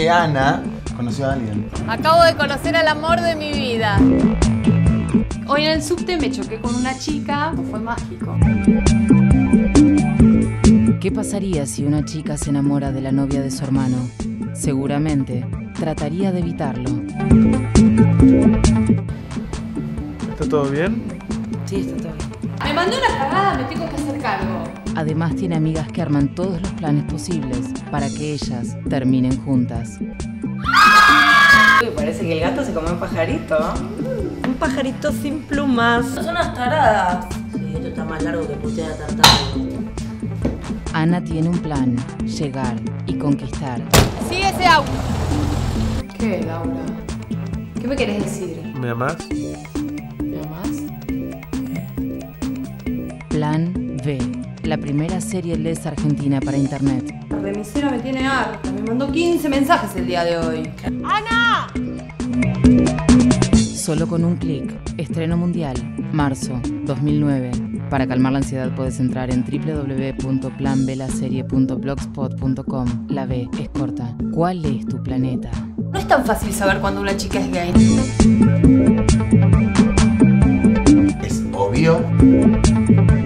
que Ana conoció a alguien. Acabo de conocer al amor de mi vida. Hoy en el subte me choqué con una chica, fue mágico. ¿Qué pasaría si una chica se enamora de la novia de su hermano? Seguramente trataría de evitarlo. ¿Está todo bien? Sí, está todo bien. Me mandó una cagada, me tengo que hacer cargo. Además tiene amigas que arman todos los planes posibles para que ellas terminen juntas. Me parece que el gato se comió un pajarito. Un pajarito sin plumas. Son unas taradas. Sí, esto está más largo que putea tartaruga. Ana tiene un plan: llegar y conquistar. Sigue ese auto. ¿Qué, Laura? ¿Qué me querés decir? ¿Me amás? ¿Me amás? Plan B, la primera serie lesa argentina para internet. La remisera me tiene harta. Me mandó 15 mensajes el día de hoy. ¡Ana! Solo con un clic. Estreno mundial, marzo 2009. Para calmar la ansiedad puedes entrar en www.planbelaserie.blogspot.com. La B es corta. ¿Cuál es tu planeta? No es tan fácil saber cuando una chica es gay. Es obvio.